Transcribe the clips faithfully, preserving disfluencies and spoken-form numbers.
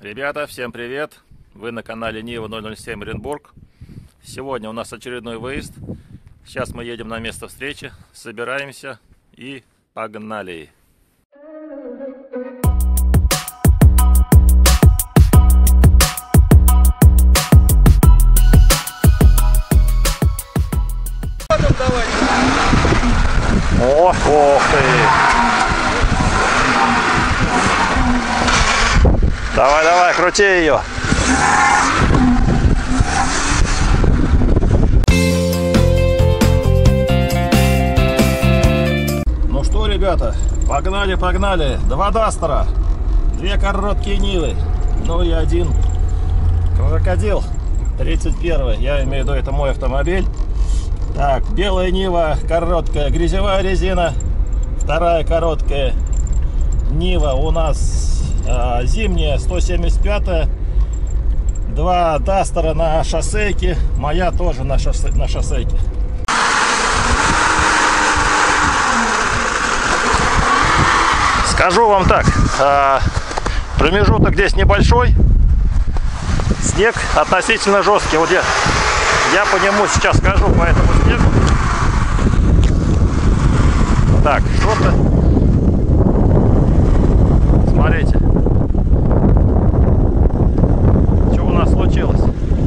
Ребята, всем привет! Вы на канале Нива ноль ноль семь Оренбург. Сегодня у нас очередной выезд. Сейчас мы едем на место встречи, собираемся и погнали! Ох, ох ты! Давай, давай, крути ее! Ну что, ребята, погнали, погнали! Два Дастера, две короткие Нивы, ну и один Крокодил тридцать первый, я имею в виду, это мой автомобиль. Так, белая Нива, короткая грязевая резина, вторая короткая Нива у нас э, зимняя сто семьдесят пятая, два Дастера на шоссейке, моя тоже на, шоссе, на шоссейке. Скажу вам так, э, промежуток здесь небольшой, снег относительно жесткий, вот я Я по нему сейчас скажу, по этому снегу. Так, что-то. Смотрите. Что у нас случилось?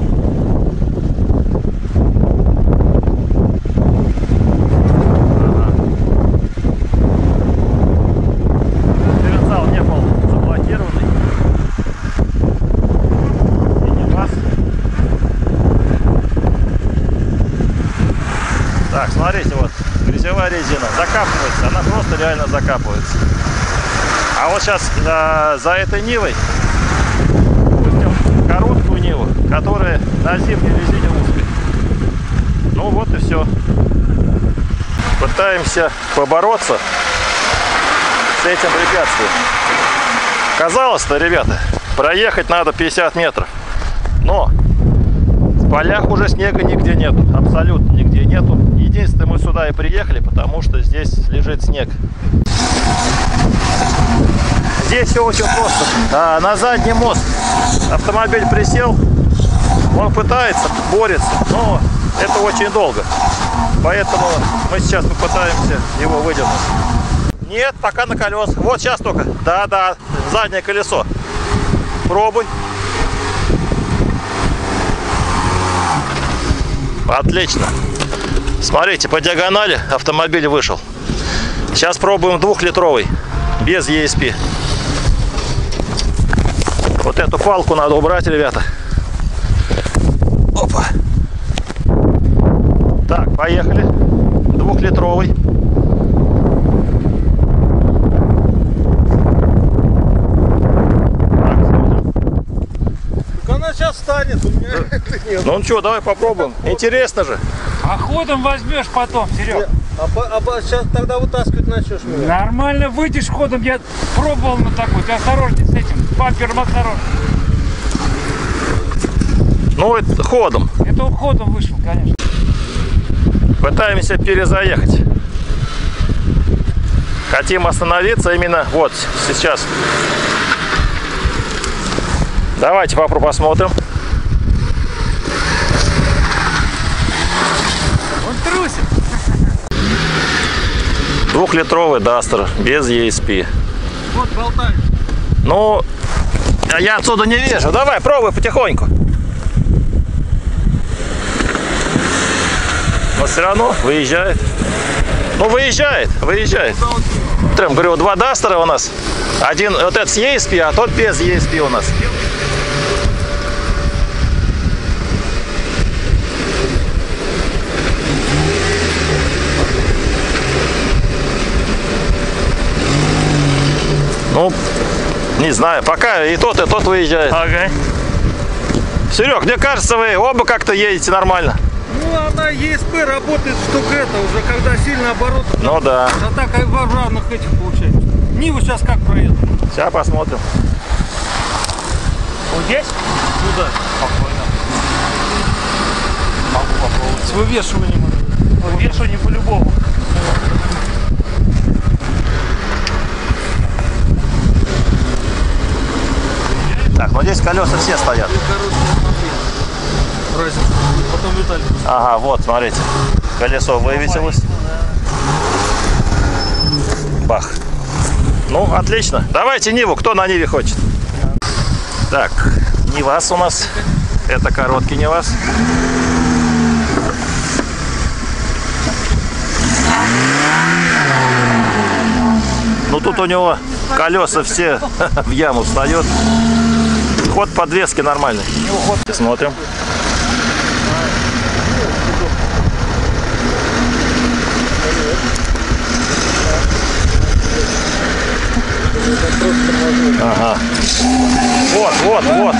Ага. Дифференциал не был заблокированный. И не раз. Так, смотрите, вот грязевая резина закапывается, она просто реально закапывается. А вот сейчас э, за этой Нивой пустим короткую Ниву, которая на зимней резине узкой. Ну вот и все. Пытаемся побороться с этим препятствием. Казалось-то, ребята, проехать надо пятьдесят метров, но в полях уже снега нигде нету, абсолютно нигде нету. Единственное, мы сюда и приехали, потому что здесь лежит снег. Здесь все очень просто. А, на задний мост автомобиль присел, он пытается, борется, но это очень долго. Поэтому мы сейчас попытаемся его выдернуть. Нет, пока на колесах. Вот сейчас только. Да-да, заднее колесо. Пробуй. Отлично. Смотрите, по диагонали автомобиль вышел. Сейчас пробуем двухлитровый, без и эс пи. Вот эту палку надо убрать, ребята. Опа. Так, поехали. Двухлитровый. Так, смотрим. Так она сейчас встанет, у меня нет. Ну что, давай попробуем. Интересно же. А ходом возьмешь потом, Серег. А, а, а сейчас тогда вытаскивать начнешь меня? Нормально выйдешь ходом, я пробовал на такой. Ты осторожней с этим, бампером осторожно. Ну, это ходом. Это он ходом вышел, конечно. Пытаемся перезаехать. Хотим остановиться именно вот сейчас. Давайте попробуем, посмотрим. Он трусит. Двухлитровый Дастер без и эс пи. Вот болтаешь. Ну, я отсюда не вижу. Давай, пробуй потихоньку. Но все равно выезжает. Ну, выезжает, выезжает. Трем, говорю, два Дастера у нас. Один вот этот с и эс пи, а тот без и эс пи у нас. Ну, не знаю, пока и тот, и тот выезжает. Ага. Серег, мне кажется, вы оба как-то едете нормально. Ну, она и эс пи работает, штука это, уже когда сильно оборот. Ну да. А так и в равных этих получается. Ниву сейчас как проедут? Сейчас посмотрим. Вот здесь? Сюда. Спокойно. Могу попробовать. С вывешиванием. Вывешивание по-любому. Так, ну здесь колеса все стоят. Разница. Потом Виталий. Ага, вот, смотрите. Колесо вывесилось. Бах. Ну, отлично. Давайте Ниву. Кто на Ниве хочет? Так, Нивас у нас. Это короткий Нивас. Ну, тут у него колеса все в яму встает. Ход подвески нормальный. Смотрим. Ага. Вот, вот, вот.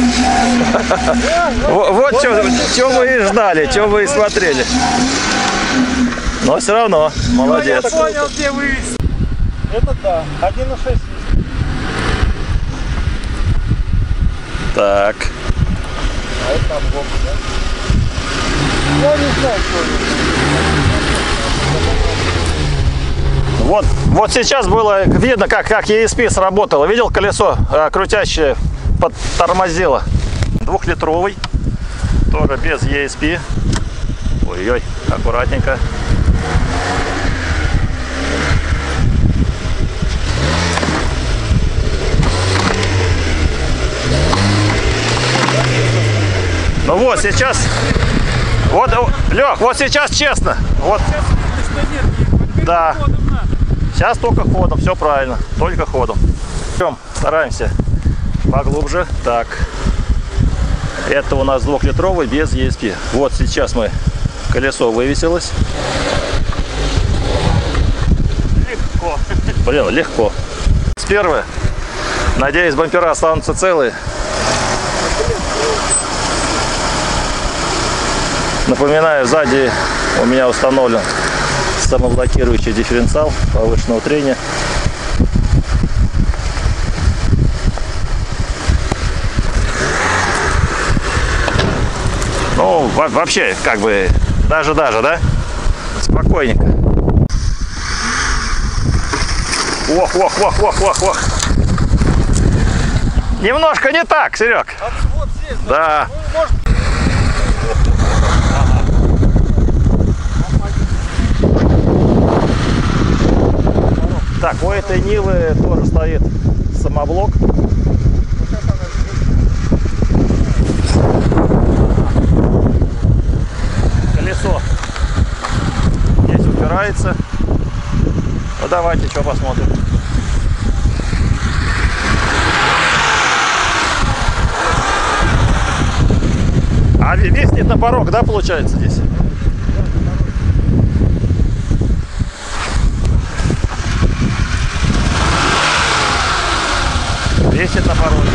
Вот что вы и ждали, что вы и смотрели. Но все равно, молодец. Я понял, где вывести. Это да, один и шесть. Так. А это там бомба, да? Я не знаю, что это. Вот, вот сейчас было видно, как, как и эс пи сработало. Видел, колесо э, крутящее подтормозило. Двухлитровый, тоже без и эс пи. Ой-ой, аккуратненько. Ну вот сейчас, вот, Лех, вот сейчас честно, вот, да, сейчас только ходом, все правильно, только ходом. Идем, стараемся поглубже. Так, это у нас двухлитровый без и эс пи. Вот сейчас мы, колесо вывесилось. Легко. Блин, легко. С первой, надеюсь, бампера останутся целые. Напоминаю, сзади у меня установлен самоблокирующий дифференциал повышенного трения. Ну, вообще, как бы, даже-даже, да? Спокойненько. Ох, ох, ох, ох, ох, ох. Немножко не так, Серег. А вот здесь, да. Ну, может... Так, у этой Нивы тоже стоит самоблок. Колесо здесь упирается. Ну давайте, что посмотрим. А веснет на порог, да, получается здесь? Весит на пороге.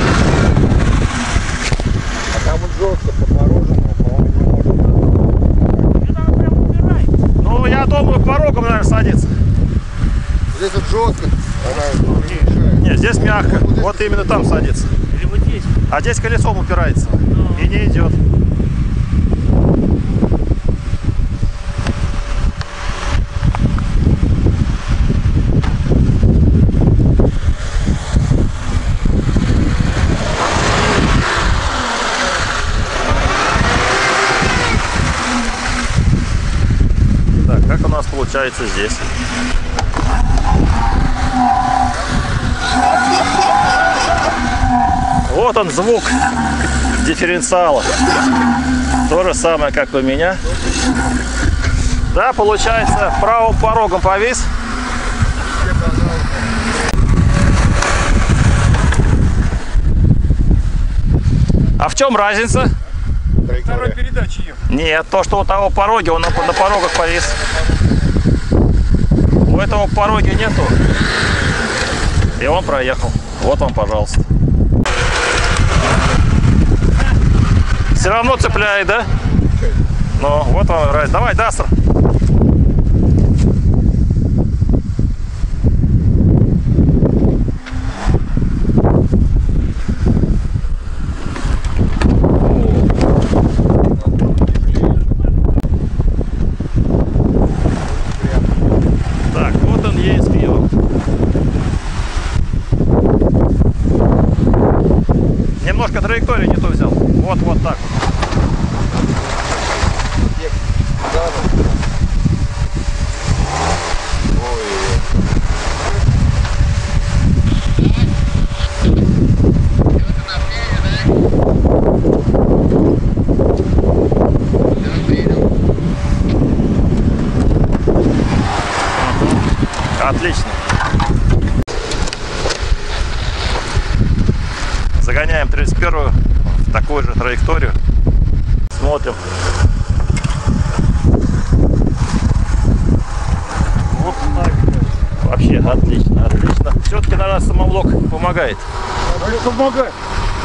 А там вот жестко по мороженому, по-моему, не может. Ну, я думаю, порогом, наверное, садится. Здесь вот жестко, она не мешает. Нет, здесь мягко. Вот, вот именно там садится. Или вот здесь. А здесь колесом упирается. И не идет. Так, как у нас получается здесь? Вот он, звук дифференциала. То же самое, как у меня. Да, получается, правым порогом повис. А в чем разница? Второй передачи ехал. Нет, то, что у того пороги, он на, на порогах повис. У этого пороги нету. И он проехал. Вот вам, пожалуйста. Все равно цепляет, да? Ну, вот вам разница. Давай, Дастер. Так, вот он и эс пи. Немножко траекторию не то взял. Вот, вот так вот. Отлично. Загоняем тридцать первую в такую же траекторию. Смотрим. Вот так. Вообще отлично, отлично. Все-таки, наверное, самовлок помогает. Помогает.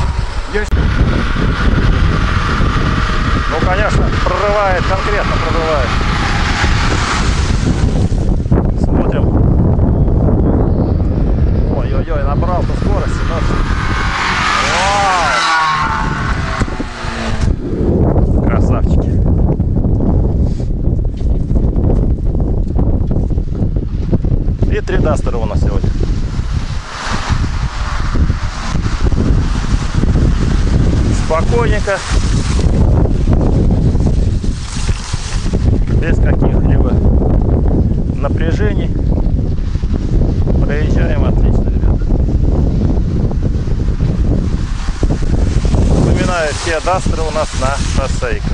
Ну, конечно, прорывает, конкретно прорывает. Смотрим. Ой-ой-ой, набрал-то скорости. Вау! Красавчики. И три дастера у нас сегодня. Спокойненько. Без каких-либо напряжений. Проезжаем отлично, ребята. Напоминаю, все дастеры у нас на шоссейках.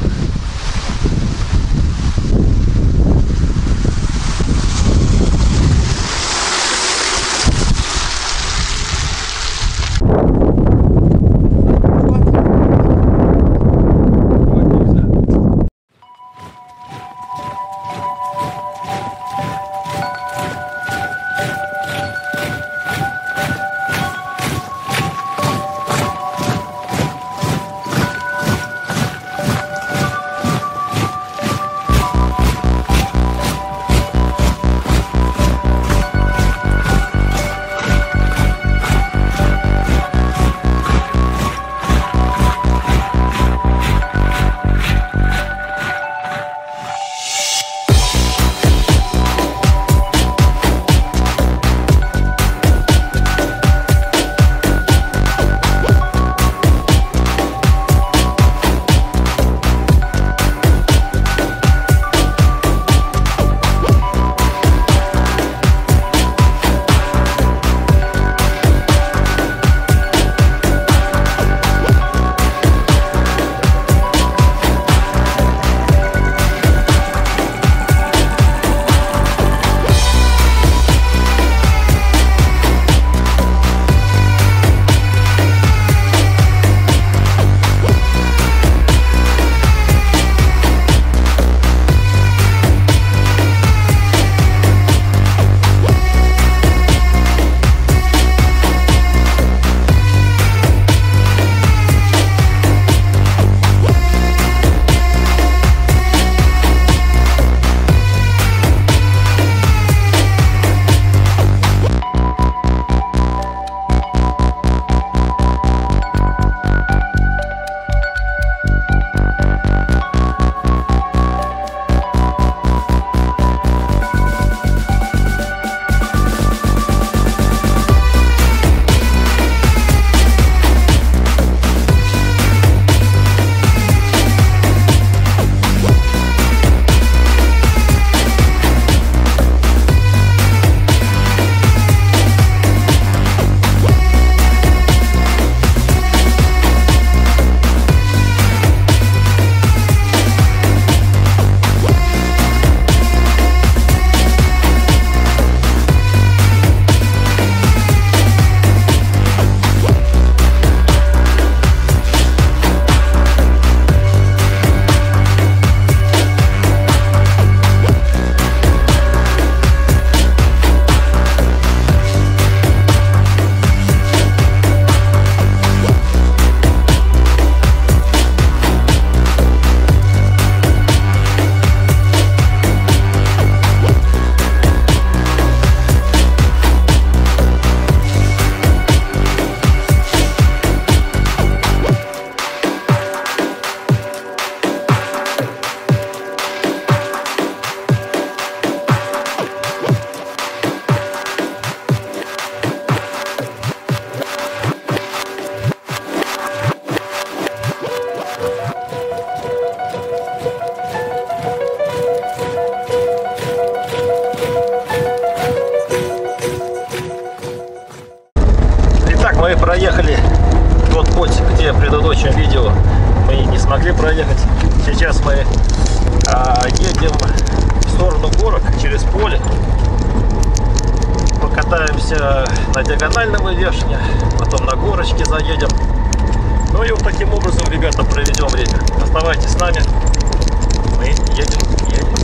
путь, где в предыдущем видео мы не смогли проехать. Сейчас мы а, едем в сторону горок через поле. Покатаемся на диагональном вешне, потом на горочке заедем. Ну и вот таким образом, ребята, проведем время. Оставайтесь с нами. Мы едем, едем.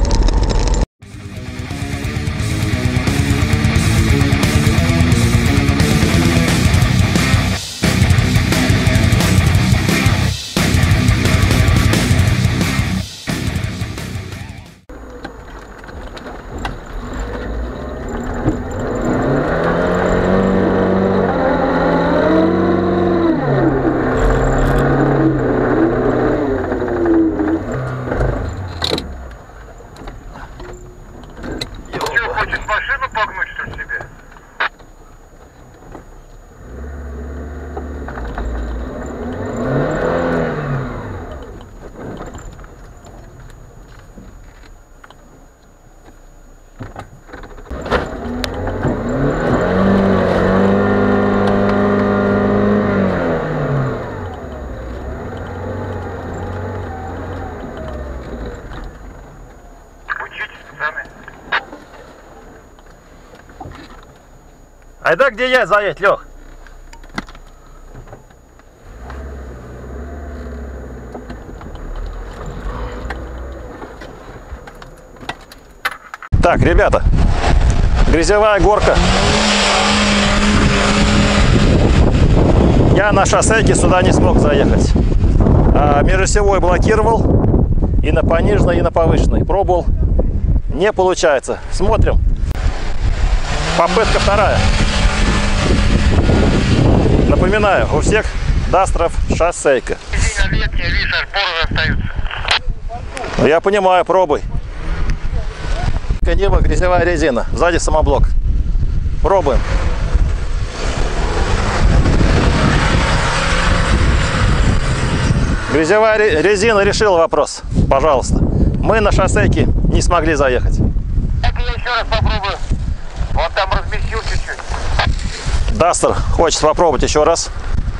Айда, где я заедь, Лех? Так, ребята, грязевая горка. Я на шоссейке сюда не смог заехать. А межосевой блокировал и на пониженной, и на повышенной. Пробовал. Не получается. Смотрим. Попытка вторая. Напоминаю, у всех Дастеров шоссейка. Летняя, видишь, аж остаются. Я понимаю, пробуй. Небо, грязевая резина, сзади самоблок. Пробуем. Грязевая резина решила вопрос. Пожалуйста. Мы на шоссейке не смогли заехать. Так я еще раз попробую. Он там разместил чуть-чуть. Дастер хочет попробовать еще раз.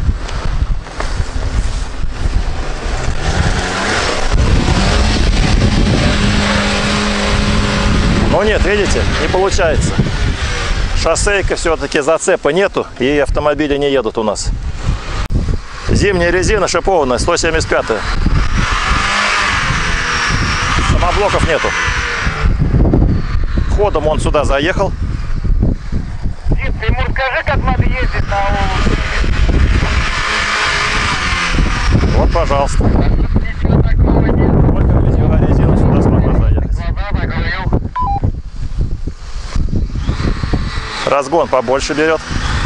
Но нет, видите, не получается. Шоссейка все-таки зацепа нету, и автомобили не едут у нас. Зимняя резина шипованная, сто семьдесят пятая. Самоблоков нету. Ходом он сюда заехал. Дим, ты ему расскажи, как надо ездить на Аулу. Вот, пожалуйста. Ничего такого нет. Только грязевая резина сюда смогла заехать. Глаза закрыл. Разгон побольше берет.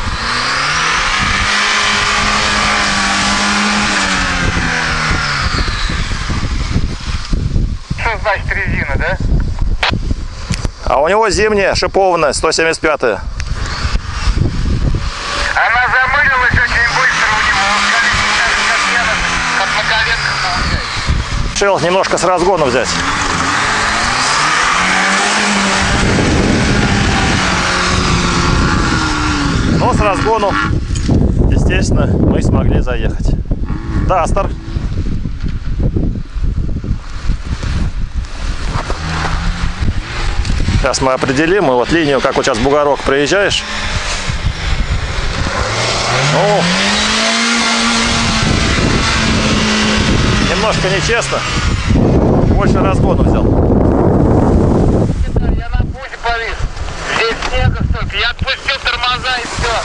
Что значит резина, да? А у него зимняя, шипованная, сто семьдесят пятая. Она замылилась очень быстро у него. Он колесо, как на коленках получается. Решил немножко с разгона взять. Но с разгону, естественно, мы смогли заехать. Дастер. Сейчас мы определим, и вот линию, как вот сейчас бугорок проезжаешь. Ну, немножко нечестно. Больше разгона взял. Я на пути повис. Здесь снега столько. Я отпустил тормоза и все.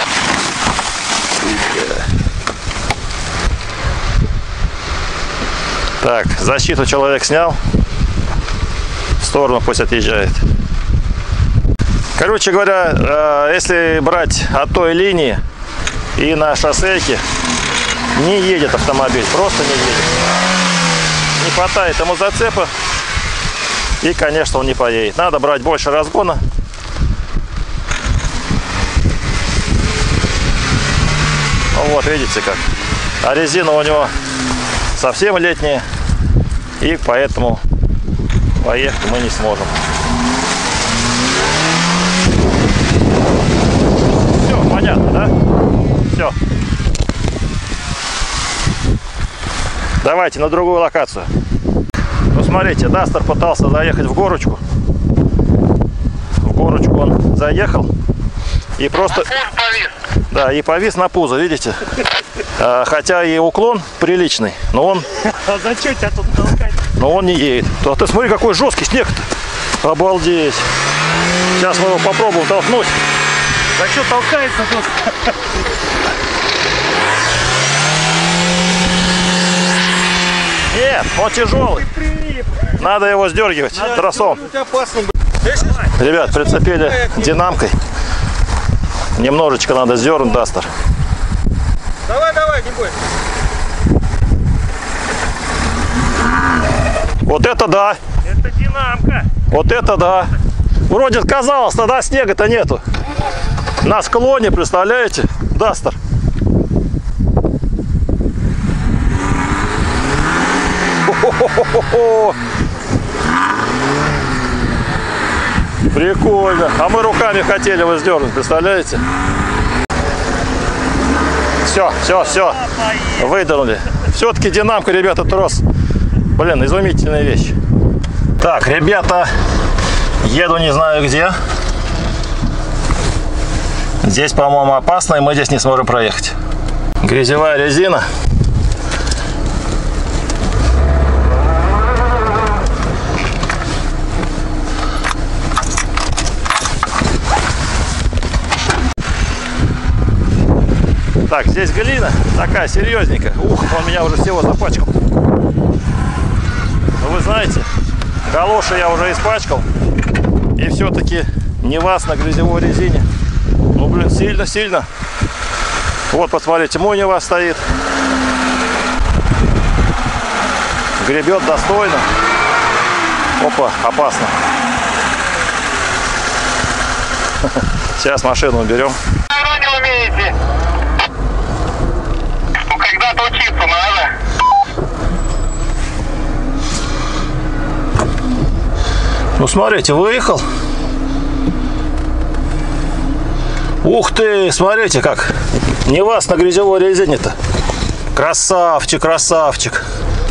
Так, защиту человек снял. В сторону пусть отъезжает. Короче говоря, если брать от той линии и на шоссейке, не едет автомобиль, просто не едет. Не хватает ему зацепа, и, конечно, он не поедет. Надо брать больше разгона. Вот, видите как. А резина у него совсем летняя, и поэтому поехать мы не сможем. Все, понятно, да? Все. Давайте на другую локацию. Ну смотрите, Дастер пытался заехать в горочку. В горочку он заехал и просто... повис. Да, и повис на пузо, видите? А, хотя и уклон приличный, но он... А за что тебя тут толкать? Но он не едет. А ты смотри, какой жесткий снег-то. Обалдеть. Сейчас мы его попробуем толкнуть. За что толкается тут? Нет, он тяжелый. Надо его сдергивать тросом. Ребят, прицепили динамкой. Немножечко надо сдернуть Дастер. Давай, давай, не бойся. Вот это да. Это динамка. Вот это да. Вроде казалось, тогда снега-то нету. На склоне, представляете, Дастер. О-хо-хо-хо-хо. Прикольно. А мы руками хотели его сдернуть, представляете? Все, все, все. Выдернули. Все-таки динамка, ребята, трос. Блин, изумительная вещь. Так, ребята, еду не знаю где. Здесь, по-моему, опасно, и мы здесь не сможем проехать. Грязевая резина. Так, здесь глина такая серьезненькая. Ух, он меня уже всего запачкал. Но вы знаете, галоши я уже испачкал. И все-таки не вас на грязевой резине. Ну, блин, сильно-сильно. Вот, посмотрите, мой не вас стоит. Гребет достойно. Опа, опасно. Сейчас машину уберем. Не умеете. Ну, когда-то учиться надо. Ну, смотрите, выехал. Ух ты, смотрите как. Не вас на грязевой резине-то. Красавчик, красавчик.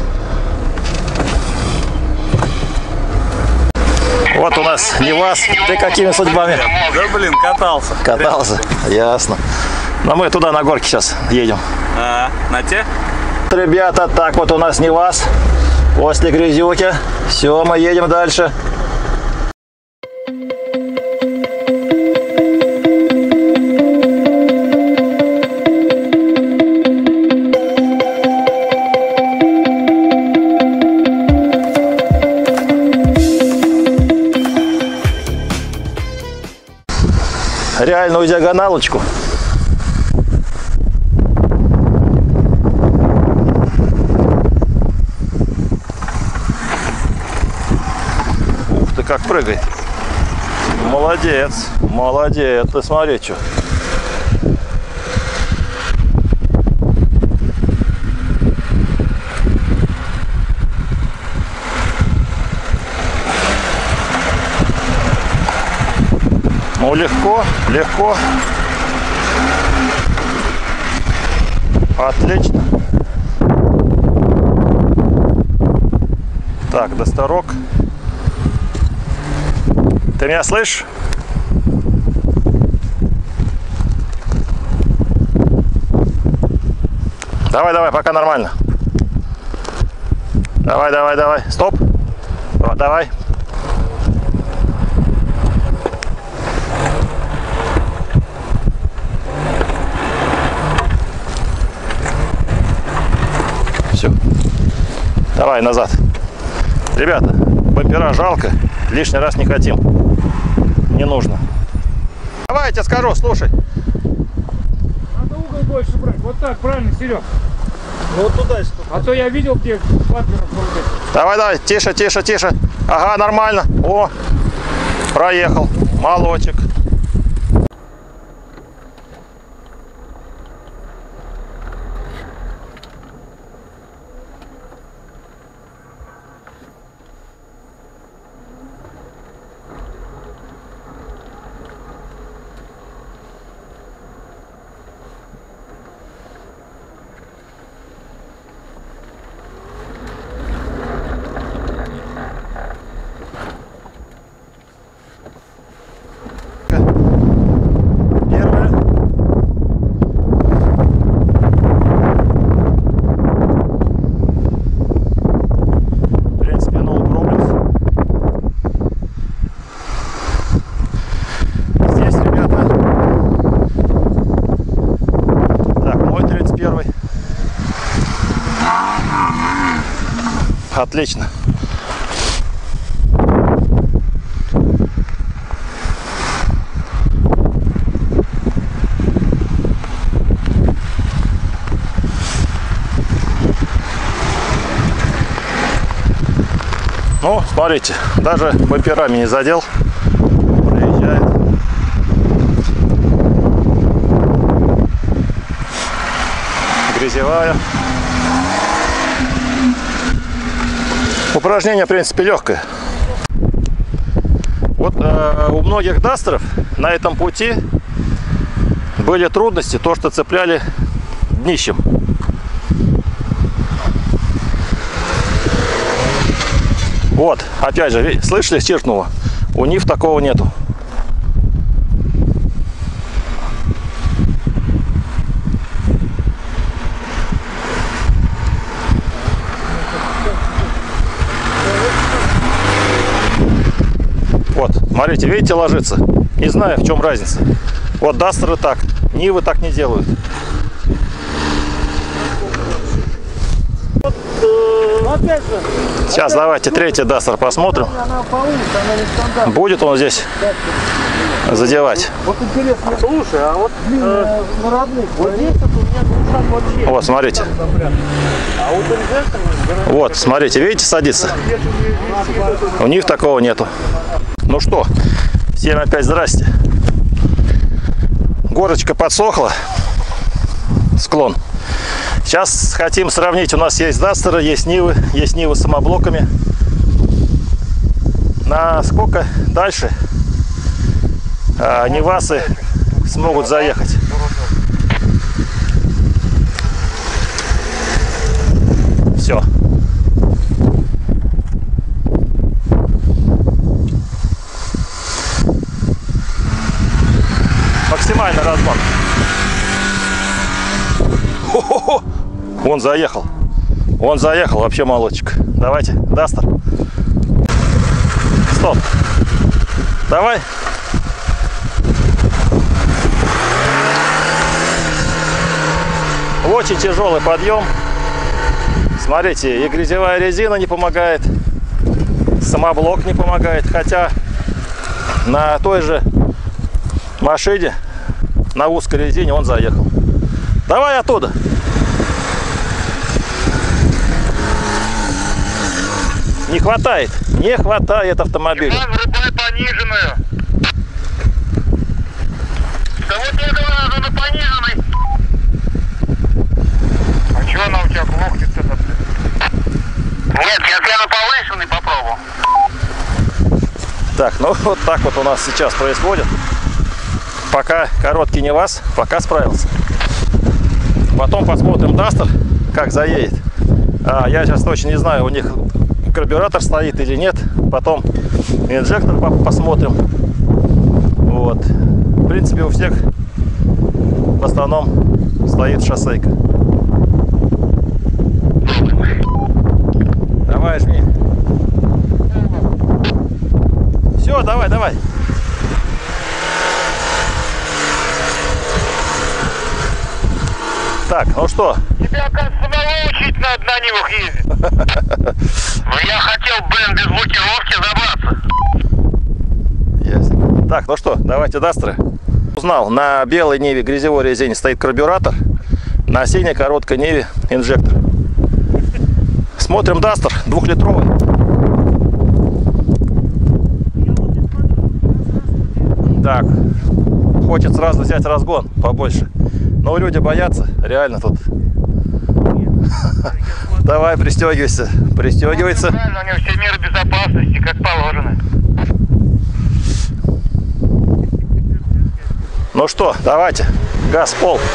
Вот у нас не вас. Ты какими судьбами? Да блин, катался. Катался, ясно. Но мы туда на горке сейчас едем. А, на те? Ребята, так вот у нас не вас. После грязюки. Все, мы едем дальше. Реальную диагоналочку. Ух ты, как прыгает. Молодец, молодец. Ты смотри, что. Ну, легко, легко. Отлично. Так, Дастерок. Ты меня слышишь? Давай, давай, пока нормально. Давай, давай, давай. Стоп. О, давай. Все. Давай назад. Ребята, бампера жалко. Лишний раз не хотим. Не нужно. Давай, я тебе скажу, слушай. Надо угол больше брать. Вот так, правильно, Серег? Ну вот туда что. А то я видел, где бамперов крутят. Давай, давай, тише, тише, тише. Ага, нормально. О, проехал. Молодчик. отлично. Ну, смотрите, даже бамперами не задел. Проезжает. Грязевая. Упражнение, в принципе, легкое. Вот э, у многих дастеров на этом пути были трудности, то, что цепляли днищем. Вот, опять же, слышали, чиркнуло? У нив такого нету. Вот, смотрите, видите, ложится. Не знаю, в чем разница. Вот дастеры так, нивы так не делают. Опять же, Сейчас давайте третий дастер посмотрим. она повыше, она не стандартная. Будет он здесь задевать. Вот интересно, слушай, а вот э, на родных, вот здесь вот у меня глушак вообще. Вот, смотрите. А вот инжектор, Вот, смотрите, видите, садится. У них такого нету. Ну что, всем опять здрасте. Горочка подсохла. Склон. Сейчас хотим сравнить. У нас есть дастеры, есть нивы, есть нивы с самоблоками. Насколько дальше а, нивасы смогут заехать. Все. Максимальный разгон. Хо-хо-хо! Он заехал. Он заехал, вообще молодчик. Давайте, дастер. Стоп. Давай. Очень тяжелый подъем. Смотрите, и грязевая резина не помогает, самоблок не помогает. Хотя на той же машине, на узкой резине он заехал. Давай оттуда. Не хватает, не хватает автомобиля. Димон, врубай пониженную. Да вот это надо на пониженной. А чё она у тебя глохнет-то? Нет, сейчас я на повышенной попробую. Так, ну вот так вот у нас сейчас происходит. Пока короткий не вас, пока справился. Потом посмотрим дастер, как заедет. А, я сейчас точно не знаю, у них карбюратор стоит или нет. Потом инжектор посмотрим. Вот. В принципе, у всех в основном стоит шоссейка. Давай, жми. Все, давай, давай. Так, ну что? Тебя, оказывается, самого учить надо на нивах ездить. Но я хотел, блин, без блокировки забраться. Ясно. Так, ну что, давайте дастеры. Узнал, на белой ниве грязевой резине стоит карбюратор, на синей короткой ниве инжектор. Смотрим дастер двухлитровый. Так, хочет сразу взять разгон побольше. Но люди боятся, реально тут. Давай, пристегивайся, пристегивайся. Правильно, у него все меры безопасности, как положено. Ну что, давайте, газ в пол.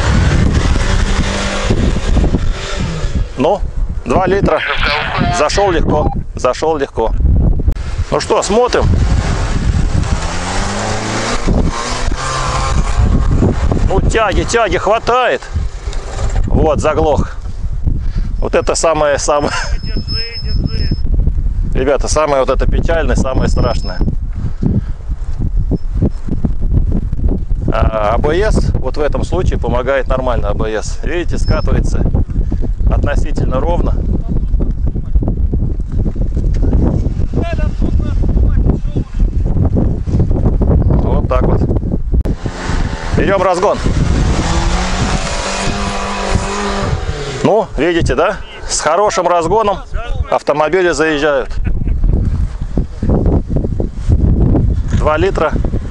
Ну, два литра. Зашел легко, зашел легко. Ну что, смотрим. Ну, тяги, тяги хватает. Вот, заглох. Вот это самое, самое... Ребята, самое вот это печальное, самое страшное. А АБС вот в этом случае помогает нормально АБС. Видите, скатывается относительно ровно. Берем разгон. Ну, видите, да? С хорошим разгоном автомобили заезжают. два литра.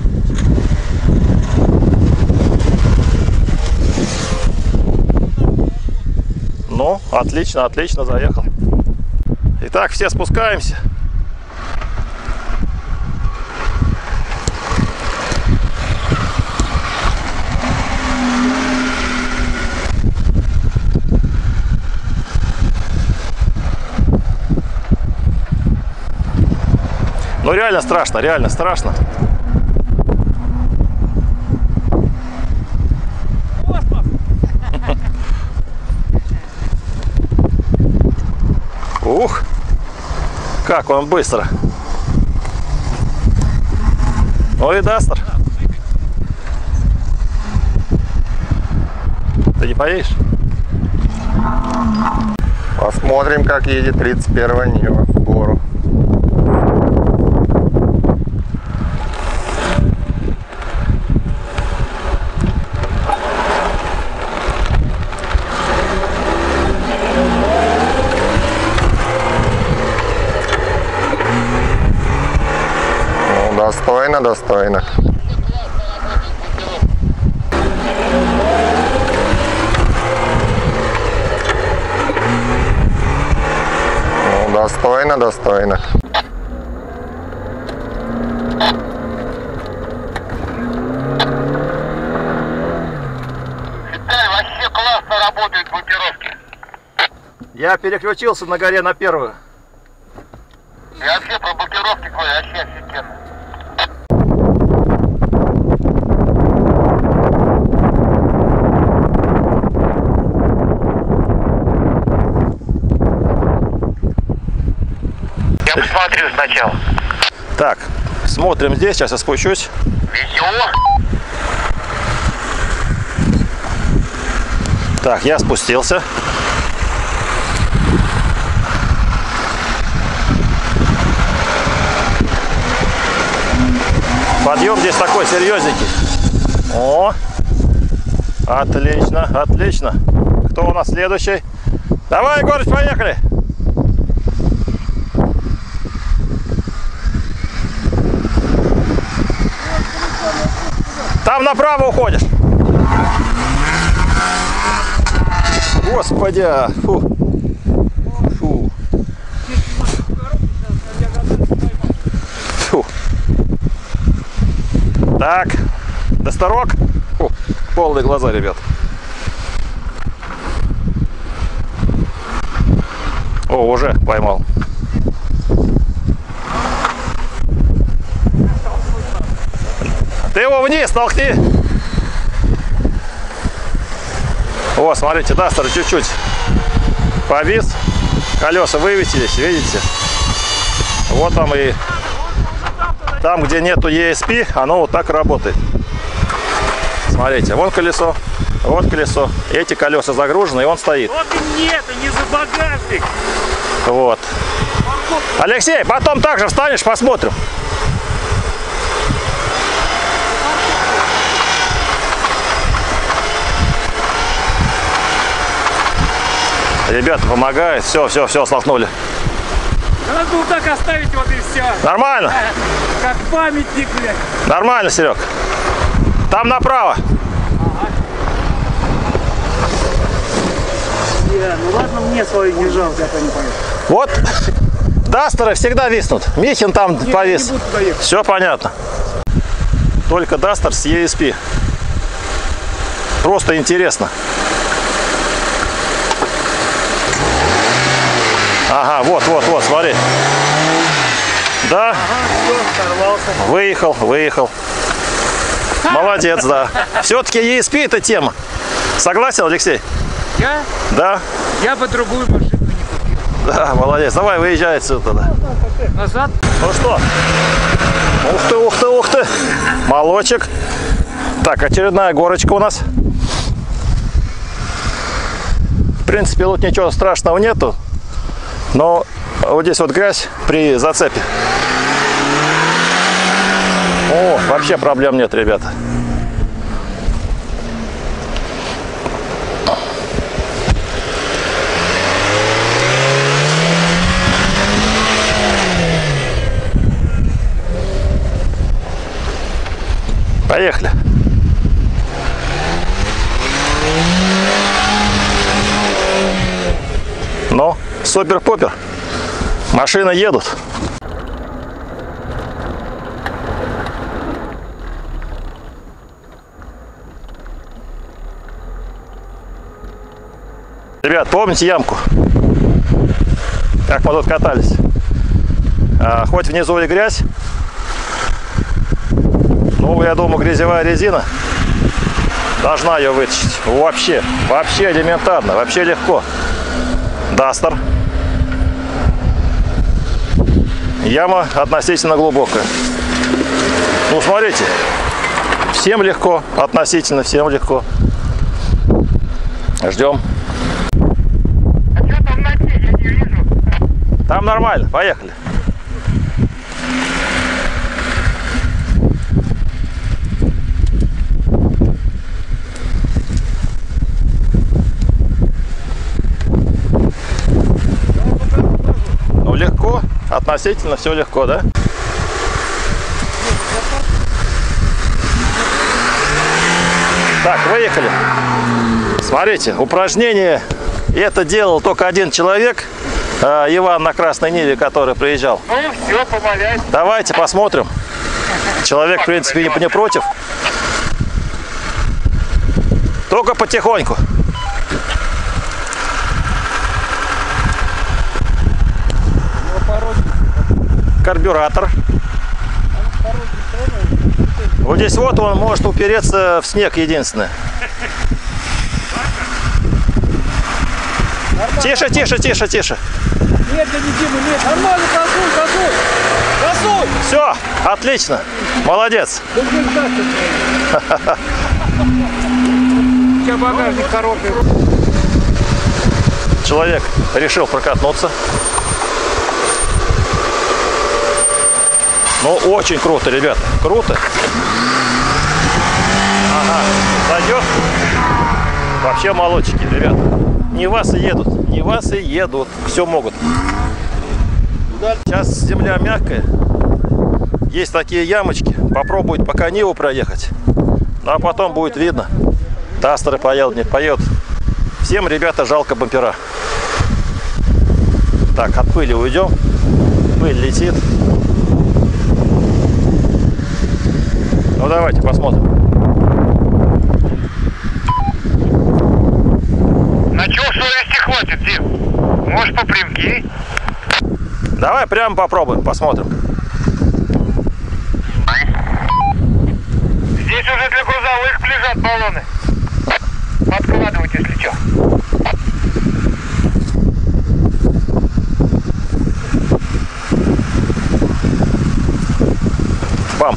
Ну, отлично, отлично заехал. Итак, все спускаемся. Ну реально страшно, реально страшно. Ух, как он быстро. Ну и Дастер. Ты не поедешь? Посмотрим, как едет тридцать первая Нива в гору. Достойно, достойно. Ну, достойно, достойно. Виталий, вообще классно работают блокировки. Я переключился на горе на первую. И вообще про блокировки твои вообще офигенно. Я посмотрю сначала. Так, смотрим здесь, сейчас я спущусь. Видео? Так, я спустился. Подъем здесь такой серьезненький. О, отлично, отлично. Кто у нас следующий? Давай, Егорыч, поехали. Там направо уходишь. Господи, фу. Фу. Фу. Так, Дастерок. Фу. Полные глаза, ребят. О, уже поймал. Ты его вниз толкни. О, смотрите, Дастер чуть-чуть повис. Колеса вывесились, видите? Вот там и там, где нету и эс пи, оно вот так работает. Смотрите, вон колесо, вот колесо. Эти колеса загружены, и он стоит. Вот и нет, и не за багажник. Вот. Алексей, потом также встанешь, посмотрим. Ребята помогают. Все, все, все, столкнули. Надо было так оставить, вот и все. Нормально? Как памятник, блядь. Нормально, Серег. Там направо. Не, ну ладно, мне свою не жалко, я не понял. Вот Дастеры всегда виснут. Михин там Нет, повис. Все понятно. Только Дастер с и эс пи. Просто интересно. Ага, вот, вот, вот, смотри. Да? Ага, все, сорвался. Выехал, выехал. Молодец, да. Все-таки и эс пи это тема. Согласен, Алексей? Я? Да. Я бы другую машину не купил. Да, молодец. Давай, выезжай отсюда. Назад? Ну что? Ух ты, ух ты, ух ты. Молочек. Так, очередная горочка у нас. В принципе, тут ничего страшного нету. Но вот здесь вот грязь при зацепе. О, вообще проблем нет, ребята. Поехали. Ну, супер-пупер. Машины едут. Ребят, помните ямку? Как мы тут катались? А, хоть внизу и грязь, ну, я думаю, грязевая резина должна ее вытащить. Вообще, вообще элементарно, вообще легко. Дастер. Яма относительно глубокая. Ну, смотрите, всем легко, относительно всем легко. Ждем. А что там на дне? Я не вижу. Там нормально, поехали. Ну, легко, относительно все легко, да? Так, выехали. Смотрите, упражнение это делал только один человек, Иван на Красной Ниве, который приезжал. Ну все, помолясь. Давайте посмотрим. Человек, в принципе, не, не против. Только потихоньку. Карбюратор. Вот здесь вот он может упереться в снег единственное. Тише, тише, тише, тише. Нет, да не Дима, нет. Нормально, косуй, косуй. Косуй. Все, отлично. Молодец. У тебя багажник хороший. Человек решил прокатнуться. Ну, очень круто, ребята. Круто. Ага, зайдет. Вообще молодчики, ребята. Не вас и едут. Не вас и едут. Все могут. Сейчас земля мягкая. Есть такие ямочки. Попробуйте пока Ниву проехать. Ну, а потом будет видно. Дастеры поедут, не поедут. Всем, ребята, жалко бампера. Так, от пыли уйдем. Пыль летит. Ну, давайте посмотрим. На чё совести хватит, Дим? Может, по прямки? Давай прямо попробуем, посмотрим. Здесь уже для грузовых лежат баллоны. Подкладывать, если что. Бам!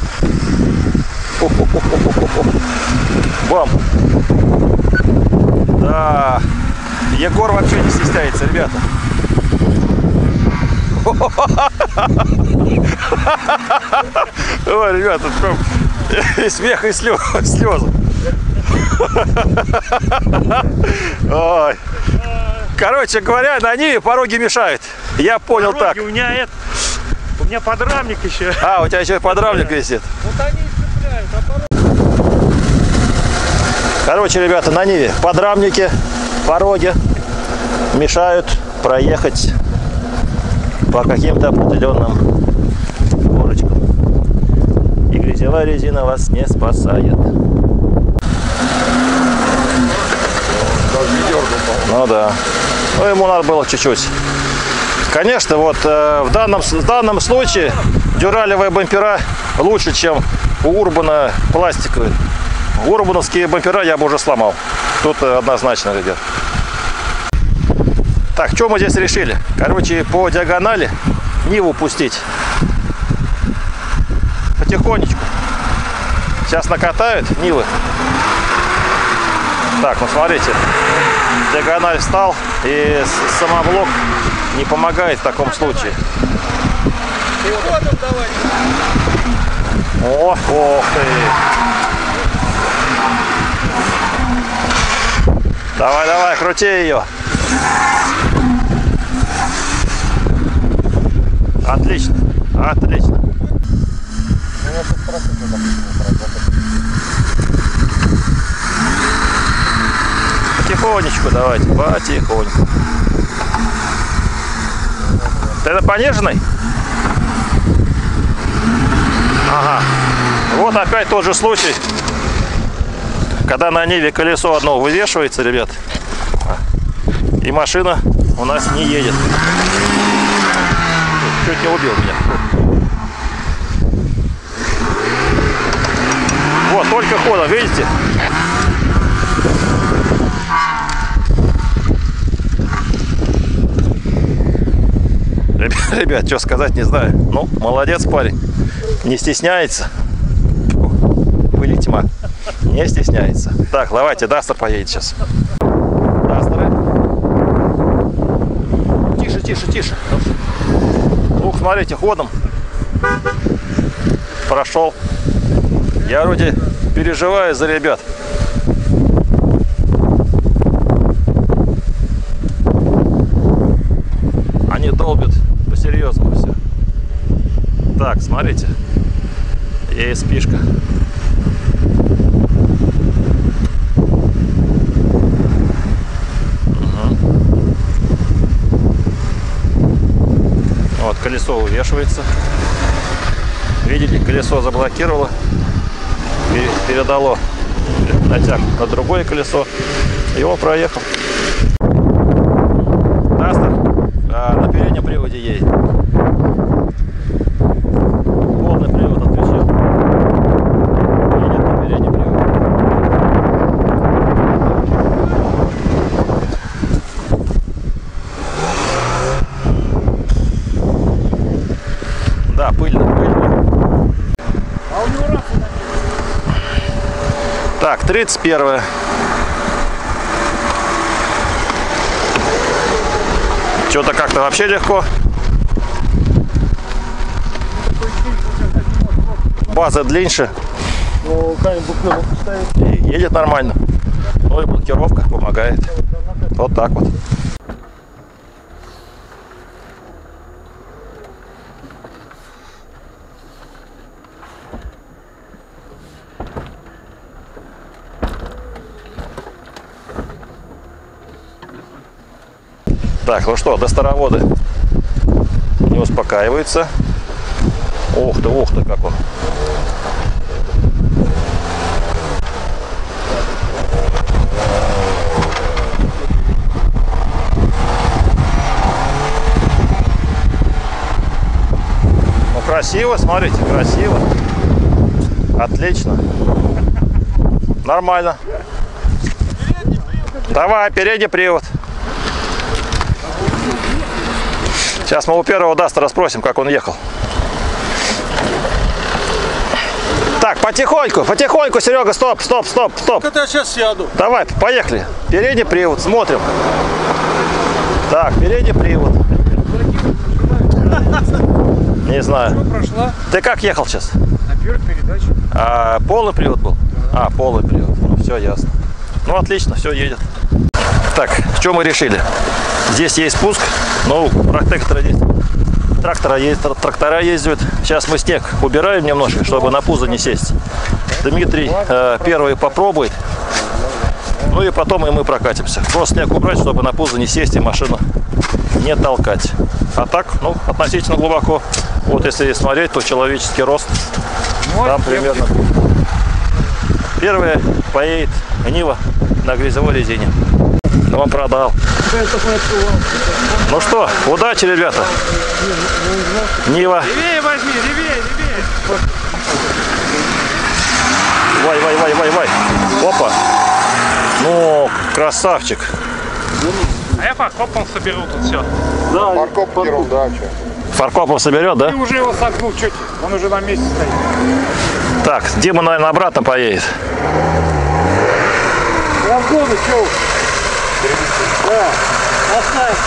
Бам! Да! Егор вообще не стесняется, ребята. Ой, ребята, прям и смех, и слезы. Ой. Короче говоря, на Ниве пороги мешают. Я понял Пороги, так. У меня это... У меня подрамник еще. А, у тебя еще и подрамник висит. Вот они и цепляют, а пороги... Короче, ребята, на Ниве подрамники, пороги мешают проехать по каким-то определенным горочкам. И грязевая резина вас не спасает. Ну да. Ну, ему надо было чуть-чуть. Конечно, вот э, в, данном, в данном случае дюралевые бампера лучше, чем у Урбана пластиковые. Урбановские бампера я бы уже сломал. Тут однозначно, ребят. Так, что мы здесь решили? Короче, по диагонали Ниву пустить. Потихонечку. Сейчас накатают Нивы. Так, ну смотрите. Диагональ встал, и самоблок не помогает в таком случае. О, ох ты! Давай, давай, крути ее. Отлично, отлично. потихонечку давайте, потихоньку. Ты на пониженной? Ага. Вот опять тот же случай, когда на Ниве колесо одно вывешивается, ребят, и машина у нас не едет. Чуть не убил меня. Вот, только ходом, видите? Ребят, что сказать, не знаю. Ну, молодец парень. Не стесняется. Пыли тьма. Не стесняется. Так, давайте, Дастер поедет сейчас. Дастеры. Тише, тише, тише. Ух, смотрите, ходом прошел. Я вроде переживаю за ребят. Они долбят по-серьезному все. Так, смотрите. И спишка. Угу. Вот, колесо увешивается. Видите, колесо заблокировало. Передало натяг на другое колесо. И он проехал. Дастер а, на переднем приводе едет. Полный привод отключил. Едет на переднем приводе. Да, пыльно, пыльно. А у него рация на. Так, тридцать первое. Что-то как-то вообще легко. База длиннее. И едет нормально. Ну и блокировка помогает. Вот так вот. Так, ну что, дастароводы не успокаиваются. Ух ты, ух ты, как он. Ну, красиво, смотрите, красиво. Отлично. Нормально. Давай, передний привод. Сейчас мы у первого Дастера спросим, как он ехал. Так, потихоньку, потихоньку, Серега, стоп, стоп, стоп, стоп. Это я сейчас сяду. Давай, поехали. Передний привод, смотрим. Так, передний привод. Не знаю. Прошла Ты как ехал сейчас? на первой передаче. А, полный привод был? А, полный привод. Ну, все ясно. Ну, отлично, все едет. Так, что мы решили? Здесь есть спуск, но трактора есть. Трактора есть, трактора ездят. Сейчас мы снег убираем немножко, чтобы на пузо не сесть. Дмитрий э, первый попробует. Ну и потом и мы прокатимся. Просто снег убрать, чтобы на пузо не сесть и машину не толкать. А так, ну, относительно глубоко. Вот если смотреть, то человеческий рост там примерно. Первая поедет Нива на грязевой резине. Он продал. Ну что, удачи, ребята. Нива. Левее возьми, левее, левее. Вай, вай, вай, вай, вай. Опа. Ну, красавчик. А я фаркопом соберу тут все. Да, Парковка ерунда, что. Фаркопом соберет, да? Ты уже его согнул чуть, он уже на месте стоит. Так, Дима, наверное, обратно поедет. разгоны, что? Да, оставь.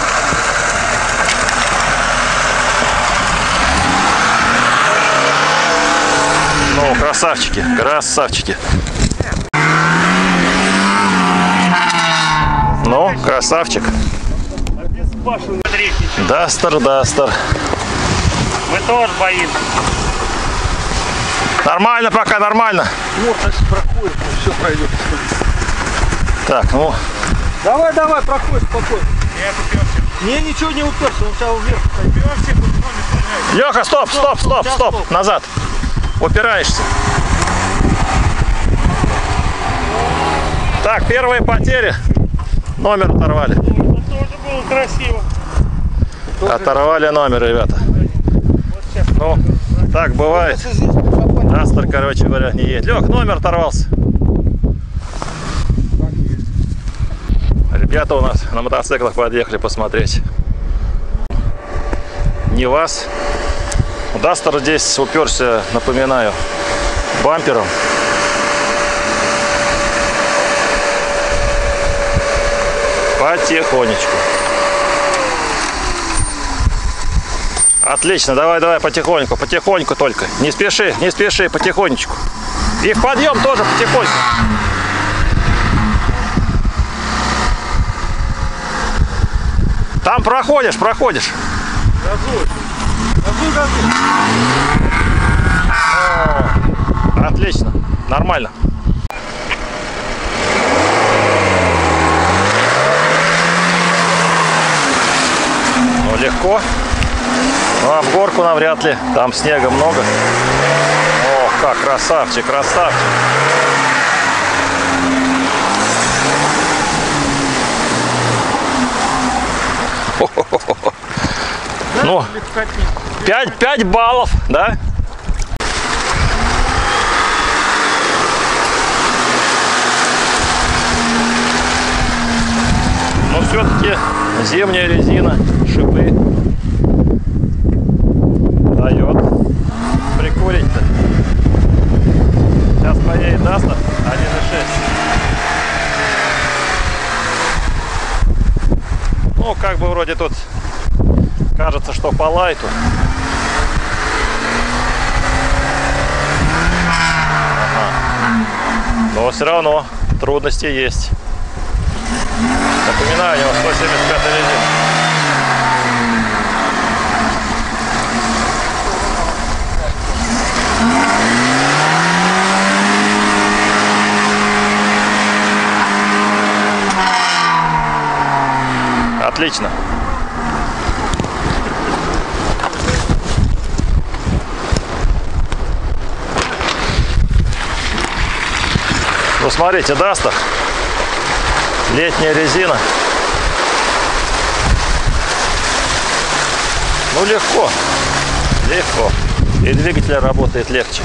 Ну, красавчики, красавчики. Ну, красавчик. Дастер, Дастер. Мы тоже боимся. Нормально пока, нормально. Вот так проходит, все пройдет. Так, ну, Давай, давай, проходь спокойно. Я уперся. Не, ничего не уперся, он сейчас вверх стоит. Уперся, тут номер стреляет. Леха, стоп, стоп, стоп, Сейчас стоп, стоп. назад. Упираешься. Так, первые потери. Номер оторвали. Это тоже было красиво. Оторвали номер, ребята. Вот сейчас. Ну, так бывает. Астер, короче говоря, не едет. Лех, номер оторвался. Ребята у нас на мотоциклах подъехали посмотреть. Не вас. Дастер здесь уперся, напоминаю, бампером. Потихонечку. Отлично, давай, давай, потихоньку, потихоньку только. Не спеши, не спеши, потихонечку. И в подъем тоже потихоньку. Там проходишь, проходишь. Газуй. Газуй, газуй. О, отлично, нормально. Ну, легко. Ну, а в горку нам вряд ли. Там снега много. Ох, как красавчик, красавчик. Хо-хо-хо-хо. Ну, пять, пять баллов, да? Но все-таки зимняя резина, шипы дает прикурить-то. Сейчас поедет Дастер один и шесть. Ну, как бы вроде тут кажется, что по лайту. Ага. Но все равно трудности есть. Напоминаю, у него сто семьдесят пятая резина. Отлично. Ну, смотрите, Дастер. Летняя резина. Ну, легко. Легко. И двигатель работает легче.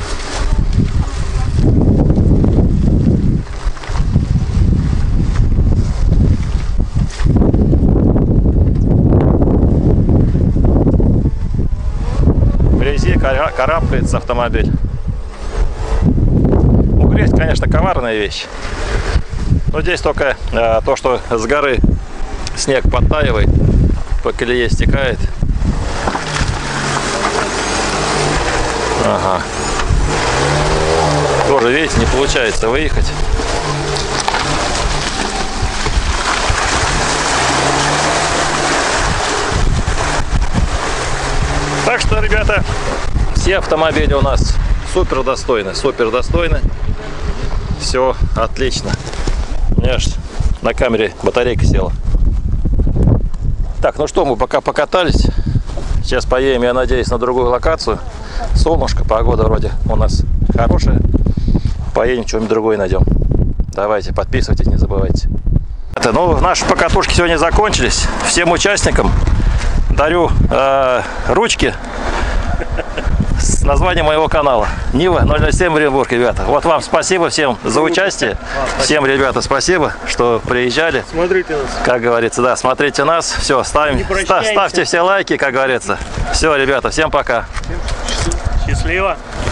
В грязи карабкается автомобиль. Ну, грязь, конечно, коварная вещь. Но здесь только э, то, что с горы снег подтаивает, по колее стекает. Ага. Тоже, видите, не получается выехать. Так что, ребята, все автомобили у нас супер достойны, супер достойны. Все отлично. У меня аж на камере батарейка села. Так, ну что, мы пока покатались. Сейчас поедем, я надеюсь, на другую локацию. Солнышко, погода вроде у нас хорошая. Поедем, что-нибудь другое найдем. Давайте, подписывайтесь, не забывайте. Это, ну, наши покатушки сегодня закончились. Всем участникам дарю э, ручки с названием моего канала. Нива ноль ноль семь в Оренбург, ребята. Вот вам спасибо всем за участие. Всем, ребята, спасибо, что приезжали. Смотрите нас. Как говорится, да, смотрите нас. Все, ставим, ста- ставьте все лайки, как говорится. Все, ребята, всем пока. Счастливо.